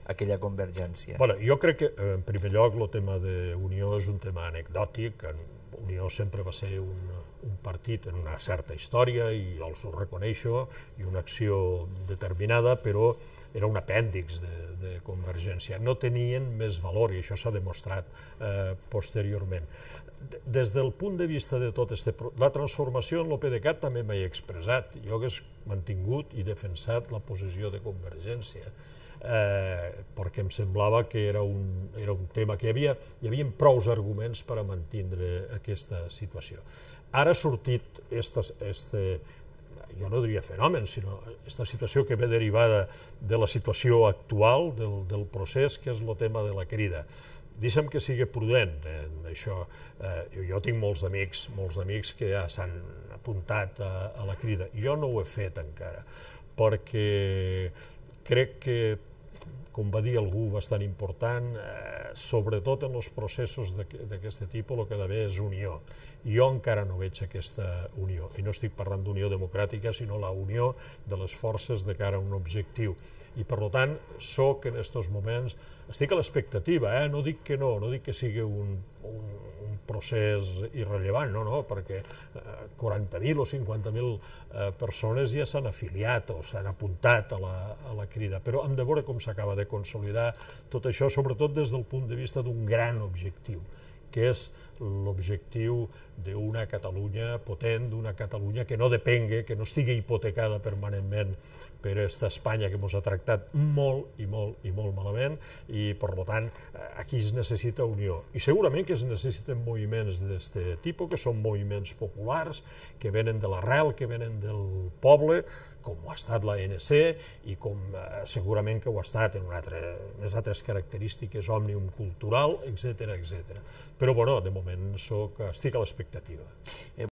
aquella convergència? Jo crec que, en primer lloc, el tema d'Unió és un tema anecdòtic. Unió sempre va ser un partit amb una certa història, i els ho reconeixo, i una acció determinada, però era un apèndix de Convergència. No tenien més valor, i això s'ha demostrat posteriorment. Des del punt de vista de tot la transformació en l'OPDeCAT també m'he expressat. Jo hagués mantingut i defensat la posició de Convergència, perquè em semblava que era un tema que hi havia prou arguments per a mantindre aquesta situació. Ara ha sortit jo no diria fenomen, sinó aquesta situació que ve derivada de la situació actual del procés, que és el tema de la crida. Deixa'm que sigui prudent en això. Jo tinc molts amics que ja s'han apuntat a la crida. Jo no ho he fet encara, perquè crec que, com va dir algú bastant important, sobretot en els processos d'aquest tipus el que ha d'haver és unió. Jo encara no veig aquesta unió, i no estic parlant d'unió democràtica, sinó la unió de les forces de cara a un objectiu. I per tant, soc en aquests moments, estic a l'expectativa, no dic que no dic que sigui un procés irrellevant, no, perquè 40.000 o 50.000 persones ja s'han afiliat o s'han apuntat a la crida, però hem de veure com s'acaba de consolidar tot això, sobretot des del punt de vista d'un gran objectiu, que és l'objectiu d'una Catalunya potent, d'una Catalunya que no depengui, que no estigui hipotecada permanentment per aquesta Espanya que ens ha tractat molt i molt malament, i per tant aquí es necessita unió. I segurament que es necessiten moviments d'aquest tipus, que són moviments populars, que venen de l'arrel, que venen del poble, com ho ha estat l'ANC, i com segurament que ho ha estat en unes altres característiques, òmnium cultural, etc. Però, de moment, estic a l'expectativa.